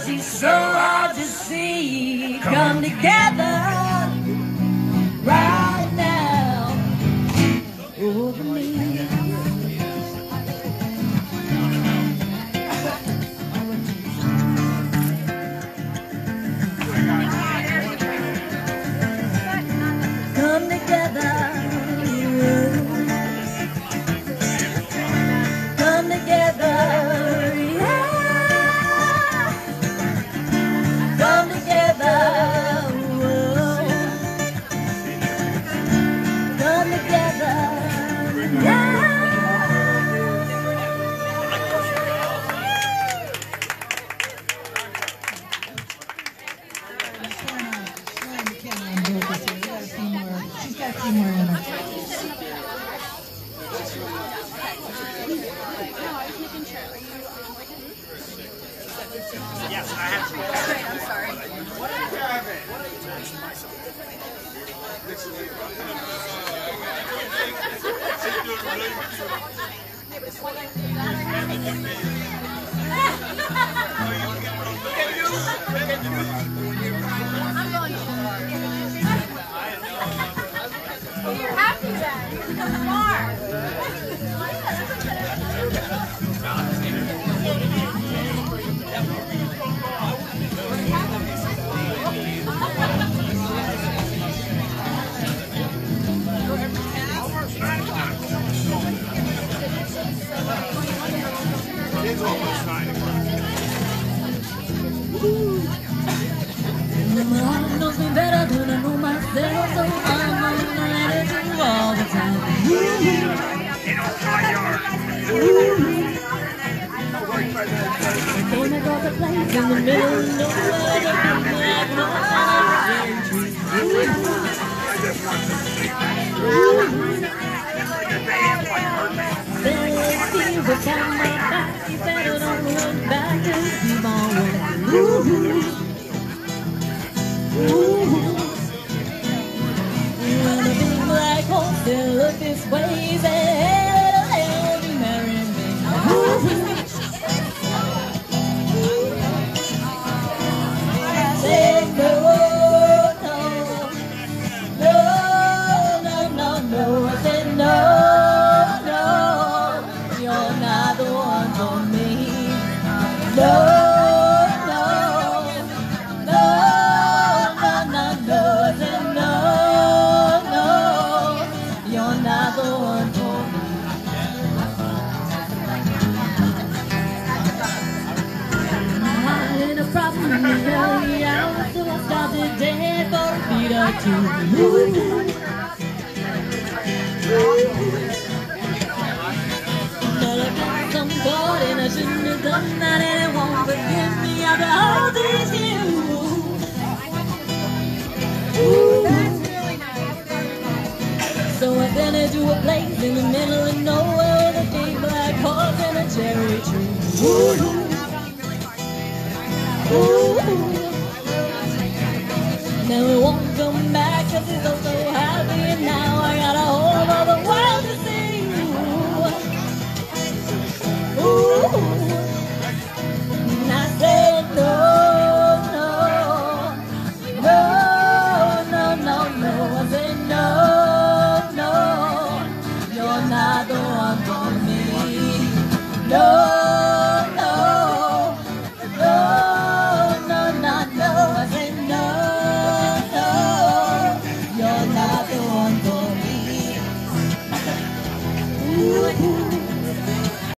'cause he's so hard to see. Come together right now over me. Come together, come together, yeah. Come together, whoa. Come together, yeah. She's got a few more in her. Yes, I have to. Okay, I'm sorry. I'm going to. You're happy then. You're smart. It's almost 9 o'clock. My heart knows me better than I know myself, so I'm gonna let it do all the time. In my yard. Gonna go to place in the middle of nowhere, like no What's on my back, you better don't look back and keep on running. When a big black hole still look this way, say, hey, hell, you marry me. Say no, no, no, no, no, no. I said no. You're not the one for me. No, no, no, no, no, no. I said no, no. You're not the one for me. I'm in a problem in the early hours, so I started dead for a beat or two. I'm caught and I shouldn't have done that, and it won't forgive me after all these years. So I've been into a place in the middle of nowhere with a big black horse and a cherry tree. Now it won't come back 'cause it's all so happy, and now I got a whole other world to see. And I said no, no, no, no, no, no. I said no, no, you're not the one for me. No.